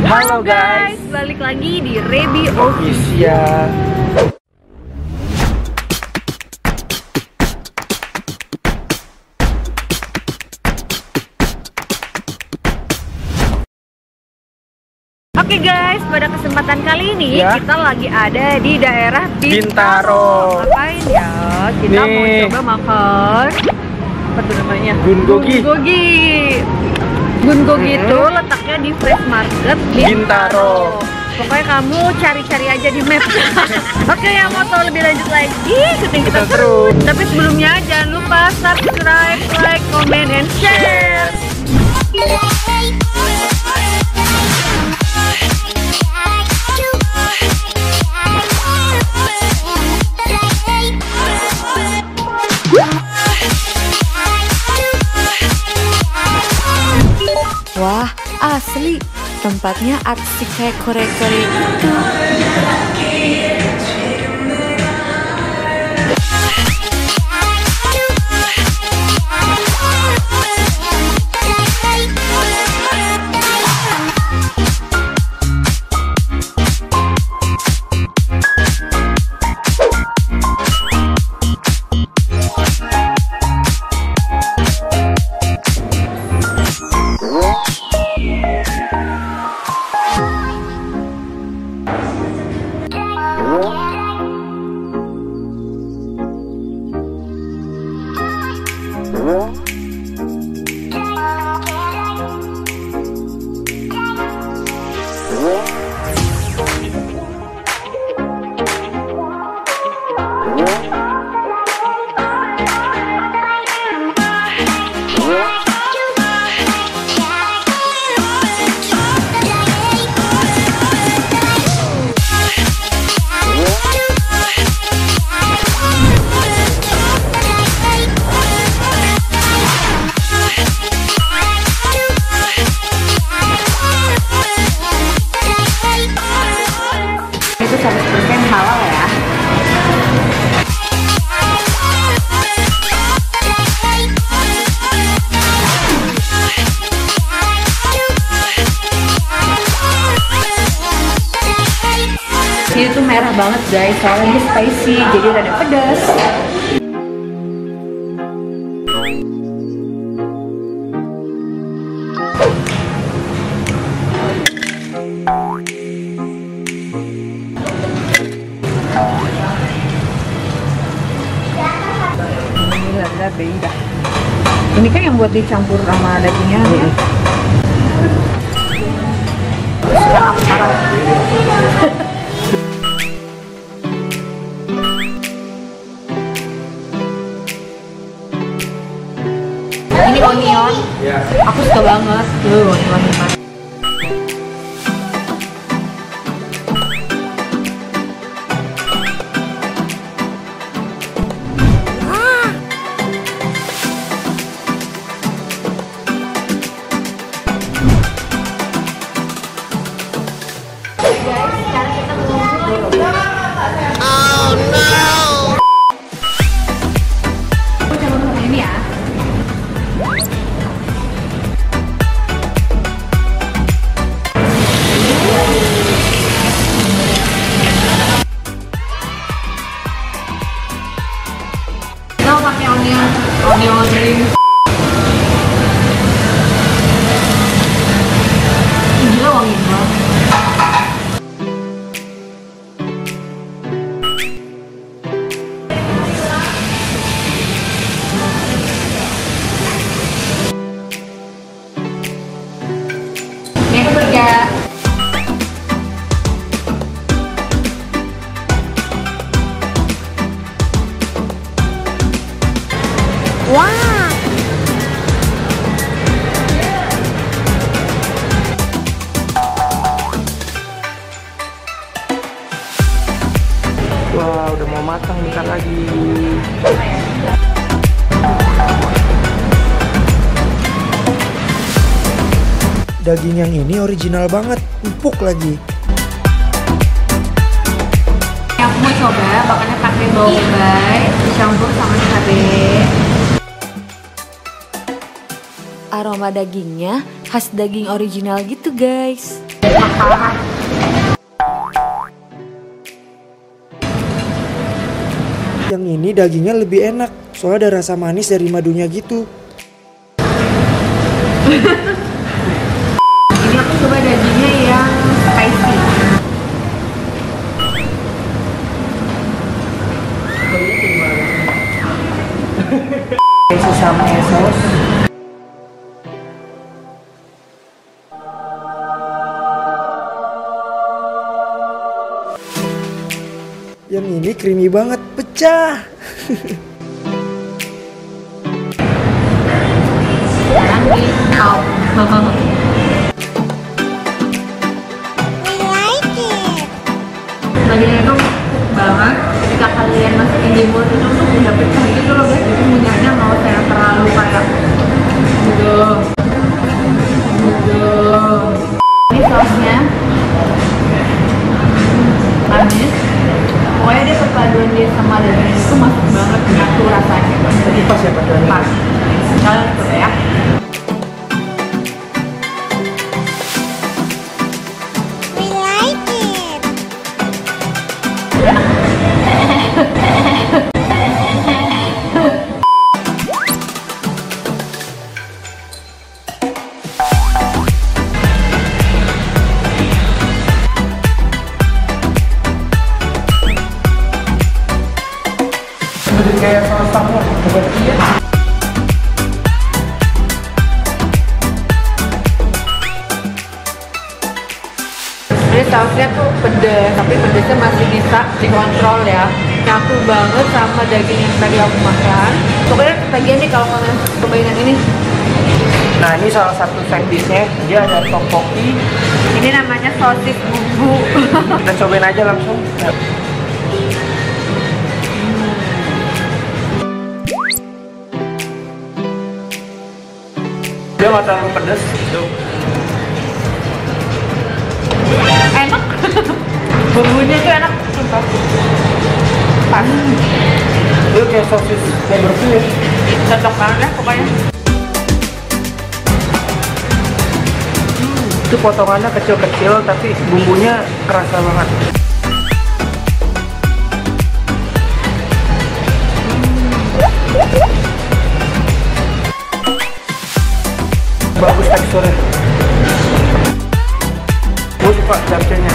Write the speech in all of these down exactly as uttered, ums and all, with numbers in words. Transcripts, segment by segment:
Halo guys, balik lagi di Rebi Official. Oke guys, pada kesempatan kali ini ya. kita lagi ada di daerah Bintaro. Ngapain ya? Kita Nih. mau coba makan apa tuh namanya? Gungogi. Gungogi. Gungogi Mm-hmm. itu letaknya di Fresh Market Bintaro. Bintaro. Pokoknya kamu cari-cari aja di map. Oke, yang mau tahu lebih lanjut lagi, ikutin kita Kita terus. Tapi sebelumnya jangan lupa subscribe, like, comment, and share. Wah, asli. Tempatnya asik kayak Korea-Korea gitu. Itu seratus persen halal ya. Ini tuh merah banget guys, soalnya dia spicy, jadi rada pedas. Ini lada beda. Ini kan yang buat dicampur sama dagingnya ya. Sudah parah. Ini onion, Ya. aku suka banget. Tuh, onion. Ini ya. Kita mau pakai onion, onion ring. Gila wangi banget. Yang ketiga, Wah, Wah, udah mau matang bentar lagi. Daging yang ini original banget, empuk lagi. yang aku mau coba bakalnya pakai bawang bombay dicampur sama cabai. aroma dagingnya khas daging original gitu guys. Makan parah. Yang ini dagingnya lebih enak, soalnya ada rasa manis dari madunya gitu. Ini aku coba dagingnya yang spicy. Sesama esos. Yang ini creamy banget, pecah. Lagi out. Dagingnya itu empuk banget. Ketika kalian masukin di mulut itu tuh udah pecah gitu loh guys. Jadi munyanya mau saya terlalu kayak gitu. Gitu. Ini sausnya manis. Pokoknya dia perpaduan dia sama daging itu masuk banget, nyatu rasanya. Jadi pas ya paduannya. Pas. Kalian coba ya. Jadi kayak saus sama seperti ya. Jadi sausnya tuh pedes, tapi pedesnya masih bisa dikontrol ya. Nyatu banget sama daging yang tadi aku makan. Pokoknya ketagihan nih kalau kalian cobain yang ini. Nah ini salah satu side dish-nya, dia ada tteokbokki. Ini namanya sosis bumbu. Kita cobain aja langsung. Dia nggak terlalu pedas. Enak. Bumbunya tuh enak, sumpah. Pas. Dia kayak sosis barbecue. Cocok banget deh pokoknya. Itu potongannya kecil-kecil tapi bumbunya kerasa banget. Bagus teksturnya. Gue suka capcaynya.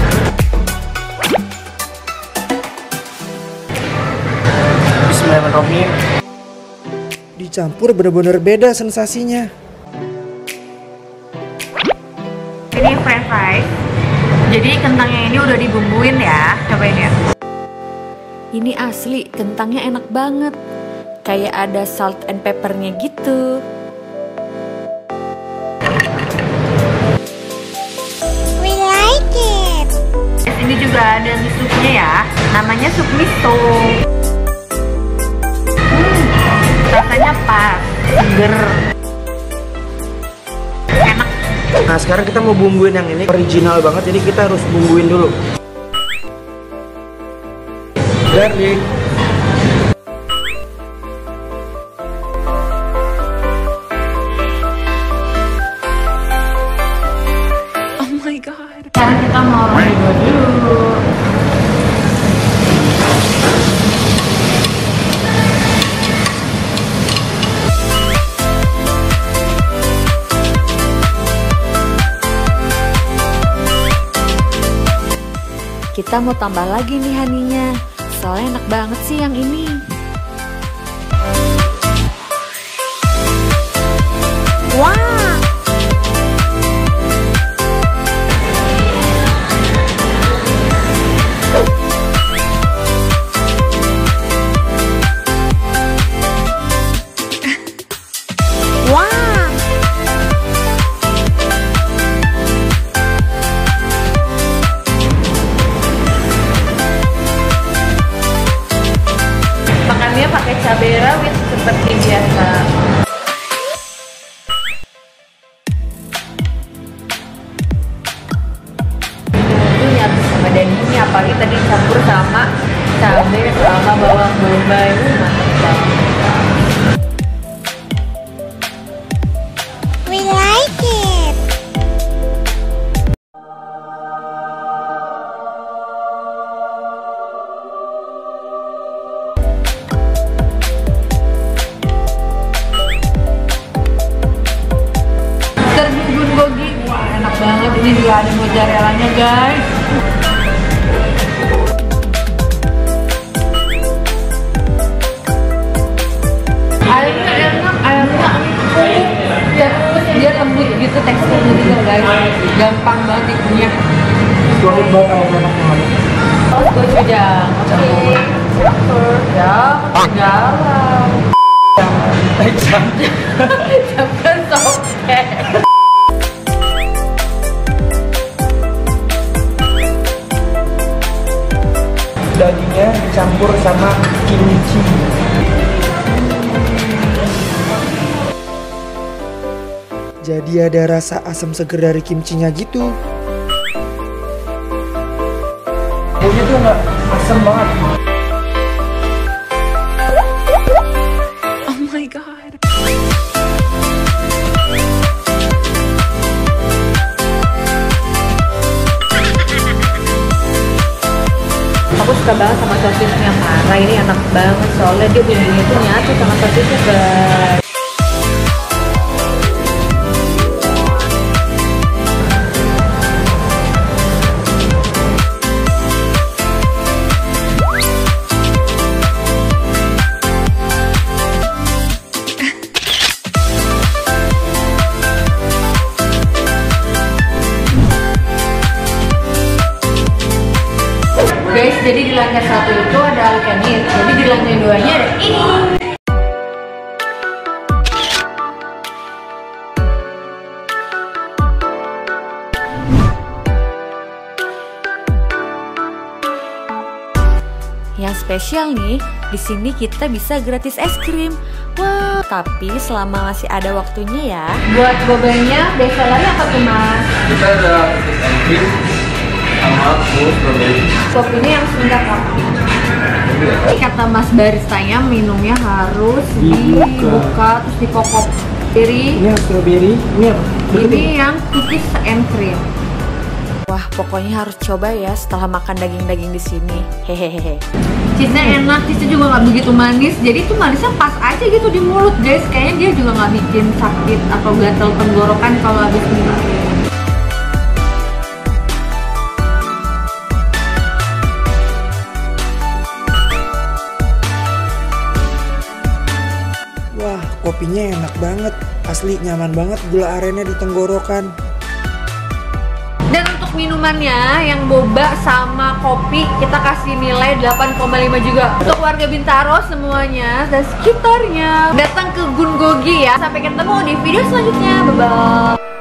Bismillahirrahmanirrahim. Dicampur bener-bener beda sensasinya. Ini french fries. Jadi kentangnya ini udah dibumbuin ya. Cobain ya. Ini asli, kentangnya enak banget. Kayak ada salt and peppernya gitu. Ini juga ada mie supnya ya, namanya sup miso. Hmm, rasanya pas, seger, enak. Nah sekarang kita mau bumbuin yang ini original banget, jadi kita harus bumbuin dulu. Garlic. Oh my god. Sekarang kita mau rondo dulu. Kita mau tambah lagi nih haninya. Soalnya enak banget sih yang ini. Wah. Makannya pakai cabai rawit seperti biasa. Itu nyatu sama dagingnya, apalagi tadi campur sama cabai sama bawang bombay. Uh, mantap banget. mozzarellanya guys. Ayamnya enak, ayamnya empuk, ya, dia lembut gitu teksturnya juga guys, gampang banget dikunyah. Sulit banget sama enaknya lagi. Oh, gue sudah, oke, ya, ketinggalan. Jangan soke. Dagingnya dicampur sama kimchi. Jadi ada rasa asam seger dari kimchinya gitu. Baunya tuh nggak asam banget. Oh my god. Aku suka banget sama sosisnya Mara, ini enak banget soalnya dia bumbunya tuh nyatu sama sosisnya guys. Guys, jadi di lantai satu itu ada alkenis, jadi di lantai duanya ada ini. Yang spesial nih, di sini kita bisa gratis es krim. Wah, tapi selama masih ada waktunya ya. Buat bobanya, bestsellernya apa tuh mas? Kita ada es krim sama mousse strawberry. Kopinya yang singkat kopi. Kata mas baristanya minumnya harus Dibuka. dibuka terus dikokop. Jadi Ini yang strawberry, ini apa? ini yang cookies and cream. Wah, pokoknya harus coba ya setelah makan daging-daging di sini. Hehehe. Cheese-nya enak, cheese-nya juga nggak begitu manis. Jadi tuh manisnya pas aja gitu di mulut guys. Kayaknya dia juga nggak bikin sakit atau gatal tenggorokan kalau habis minum. Wah, kopinya enak banget. Asli nyaman banget gula arennya di tenggorokan. Dan untuk minumannya yang boba sama kopi kita kasih nilai delapan koma lima juga. Untuk warga Bintaro semuanya dan sekitarnya datang ke Gungogi ya. Sampai ketemu di video selanjutnya. Bye bye.